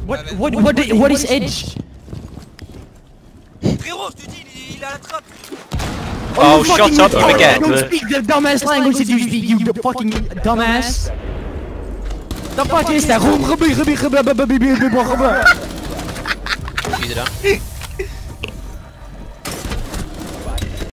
What is Edge? Frérot, je te dis, il est à la trappe. Oh, shut up, you again. Don't speak the dumbass language that you speak, you fucking dumbass. The fuck is that? Zie je dan?